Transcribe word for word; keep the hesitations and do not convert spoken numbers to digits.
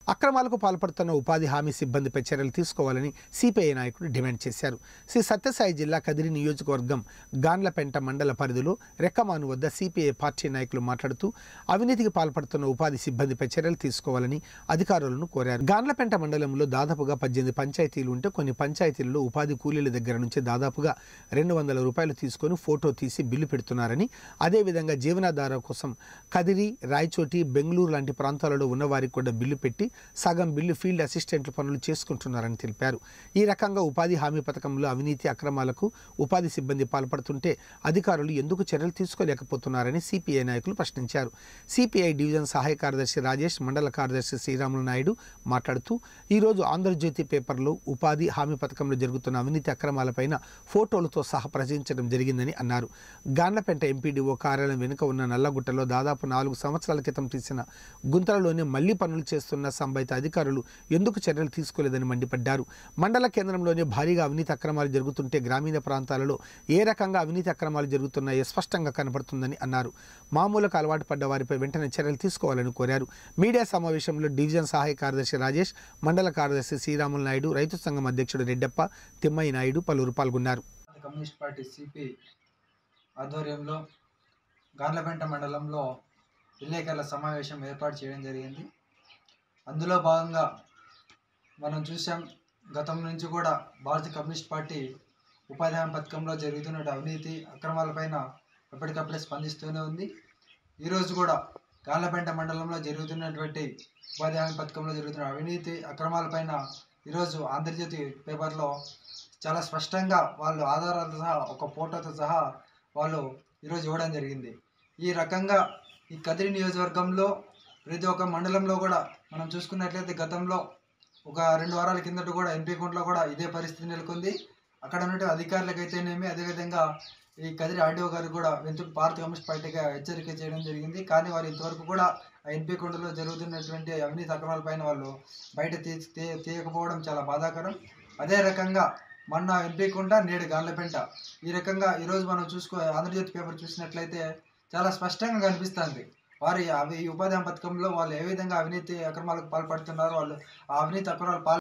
అక్రమాలకు పాల్పడుతున్న ఉపాధి హామీ సిబ్బందిపై చర్యలు తీసుకోవాలని సిపిఐ నాయకులు డిమాండ్ చేశారు. శ్రీ సత్యసాయి జిల్లా కదిరి నియోజకవర్గం గాన్లపెంట మండల పరిధిలో రెక్కమాను వద్ద సిపిఐ పార్టీ నాయకులు మాట్లాడుతూ అవినీతికి పాల్పడుతున్న ఉపాధి సిబ్బందిపై చర్యలు తీసుకోవాలని అధికారులను కోరారు. గాన్లపెంట మండలంలో దాదాపుగా పద్దెనిమిది పంచాయతీలు ఉంటే కొన్ని పంచాయతీలలో ఉపాధి కూలీల దగ్గర నుంచి దాదాపుగా రెండు వందల రూపాయలు తీసుకొని ఫోటో తీసి బిల్లు పెడుతున్నారని, అదేవిధంగా జీవనాధార కోసం కదిరి, రాయచోటి, బెంగళూరు లాంటి ప్రాంతాలలో ఉన్న వారికి కూడా బిల్లు పెట్టి సగం బిల్లు ఫీల్డ్ అసిస్టెంట్లు పనులు చేసుకుంటున్నారని తెలిపారు. ఈ రకంగా ఉపాధి హామీ పథకంలో అవినీతి అక్రమాలకు ఉపాధి సిబ్బంది పాల్పడుతుంటే అధికారులు ఎందుకు చర్యలు తీసుకోలేకపోతున్నారని సిపిఐ నాయకులు ప్రశ్నించారు. సిపిఐ డివిజన్ సహాయ కార్యదర్శి రాజేష్, మండల కార్యదర్శి శ్రీరాములు నాయుడు మాట్లాడుతూ ఈరోజు ఆంధ్రజ్యోతి పేపర్లో ఉపాధి హామీ పథకంలో జరుగుతున్న అవినీతి అక్రమాలపైన ఫోటోలతో సహా ప్రచురించడం జరిగిందని అన్నారు. గాన్లపెంట ఎంపీడీఓ కార్యాలయం వెనుక ఉన్న నల్లగుట్టలో దాదాపు నాలుగు సంవత్సరాల క్రితం తీసిన గుంతలలోనే మళ్లీ పనులు చేస్తున్న సంబంధిత అధికారులు ఎందుకు చర్యలు తీసుకోలేదని మండిపడ్డారు. మండల కేంద్రంలోనే భారీగా అవినీతి అక్రమాలు జరుగుతుంటే గ్రామీణ ప్రాంతాలలో ఏ రకంగా అవినీతి అక్రమాలు జరుగుతున్నాయో స్పష్టంగా కనబడుతుందని అన్నారు. మామూలుకు అలవాటు పడ్డ వారిపై వెంటనే చర్యలు తీసుకోవాలని కోరారు. మీడియా సమావేశంలో డివిజన్ సహాయ కార్యదర్శి రాజేష్, మండల కార్యదర్శి శ్రీరాములు నాయుడు, రైతు సంఘం అధ్యక్షుడు రెడ్డప్ప, తిమ్మయ్య నాయుడు పలువురు పాల్గొన్నారు. కమ్యూనిస్ట్ పార్టీ సిపి ఆధ్వర్యంలో గాన్లపెంట మండలంలో విలేకరుల సమావేశం ఏర్పాటు చేయడం జరిగింది. అందులో భాగంగా మనం చూసాం, గతం నుంచి కూడా భారతీయ కమ్యూనిస్ట్ పార్టీ ఉపాధి హామీ పథకంలో జరుగుతున్న అవినీతి అక్రమాలపైన ఎప్పటికప్పుడే స్పందిస్తూనే ఉంది. ఈరోజు కూడా గాన్లపెంట మండలంలో జరుగుతున్నటువంటి ఉపాధి హామీ పథకంలో జరుగుతున్న అవినీతి అక్రమాలపైన ఈరోజు ఆంధ్రజ్యోతి పేపర్లో చాలా స్పష్టంగా వాళ్ళు ఆధారాలతో సహా ఒక ఫోటోతో సహా వాళ్ళు ఈరోజు ఇవ్వడం జరిగింది. ఈ రకంగా ఈ కదిరి నియోజకవర్గంలో ప్రతి ఒక్క మండలంలో కూడా మనం చూసుకున్నట్లయితే గతంలో ఒక రెండు వారాల కిందట కూడా ఎంపీ కుంట్లో కూడా ఇదే పరిస్థితి నెలకొంది. అక్కడ ఉన్నటువంటి అధికారులకైతేనేమి, అదేవిధంగా ఈ కదిరి ఆర్డీఓ గారు కూడా వెంటనే భారత కమ్యూనిస్ట్ పార్టీగా హెచ్చరిక చేయడం జరిగింది. కానీ వారు ఇంతవరకు కూడా ఆ ఎంపీ కుంటలో జరుగుతున్నటువంటి అవినీతి అక్రమాలపైన వాళ్ళు బయట తీ తీయకపోవడం చాలా బాధాకరం. అదే రకంగా మొన్న ఎంపీ కుంట, నేడు గాన్లపెంట, ఈ రకంగా ఈరోజు మనం చూసుకో ఆంధ్రజ్యోతి పేపర్ చూసినట్లయితే చాలా స్పష్టంగా కనిపిస్తుంది. వారి అవి ఉపాధి హామీ పథకంలో వాళ్ళు ఏ విధంగా అవినీతి అక్రమాలకు పాల్పడుతున్నారో, వాళ్ళు ఆ అవినీతి అక్రమాలు పాల్